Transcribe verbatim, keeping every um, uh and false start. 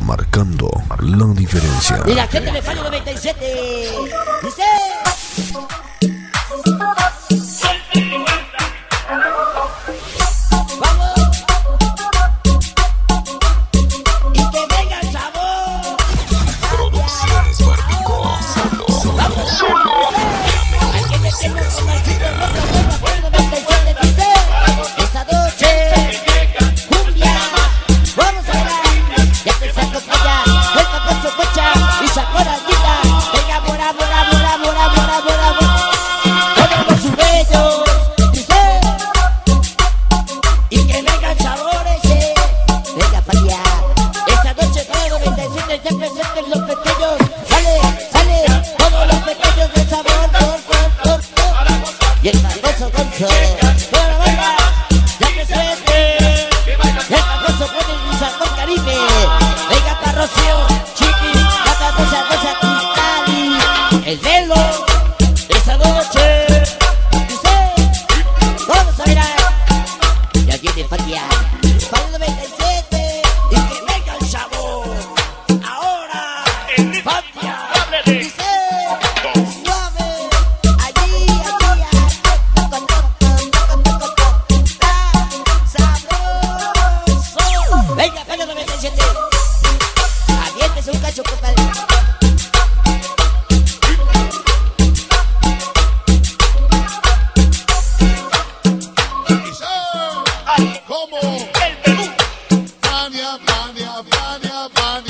marcando la diferencia. Y la gente de Falla noventa y siete dice: vamos, y que venga el sabor. Producciones Barbico. Solo, solo, solo. Hay que meternos con el ritmo rock, Falla noventa y siete dice: esta noche cumbia, vamos a bailar. Ya te saco para allá, vuelta con su cocha y sacó la guita. Venga, bora, bora, bora, bora, bora, bora, bora. Ponemos sus bellos, dice, y que venga el sabor ese. Venga para allá. Esta noche Falla noventa y siete se presenten los pequeños. Sale, sale, todos los pequeños de sabor, por, por, por, por. Y el famoso Gonzo, toda la banda, ya que suerte. El famoso con el sabor Caribe. Venga para Rocío, Chiquis, Gata Rosa, Rosa, Cristal. El velo, esa noche, dice, vamos a mirar. Ya viene Fatia, Falla noventa y siete, y que venga el sabor. Ahora, Fatia, dice, suave, allí, allí, sabroso. Venga, Falla noventa y siete, aviéntese un cacho, compadre. Como el Perú. Fania, Fania, Fania, Fania.